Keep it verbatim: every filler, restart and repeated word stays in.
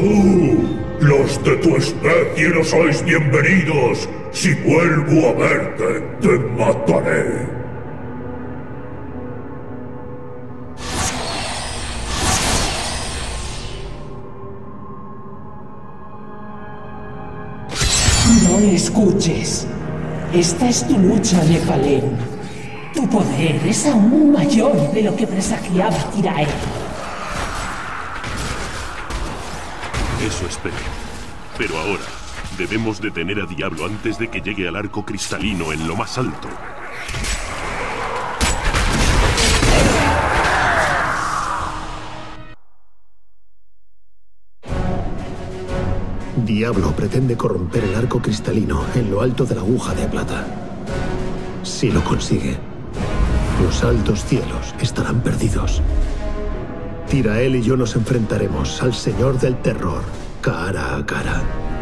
Tú, los de tu especie no sois bienvenidos. Si vuelvo a verte, te mataré. No le escuches. Esta es tu lucha, Nephalem. Tu poder es aún mayor de lo que presagiaba Tyrael. Eso esperé. Pero ahora, debemos detener a Diablo antes de que llegue al arco cristalino en lo más alto. Diablo pretende corromper el arco cristalino en lo alto de la aguja de plata. Si lo consigue, los altos cielos estarán perdidos. Tyrael y yo nos enfrentaremos al Señor del Terror, cara a cara.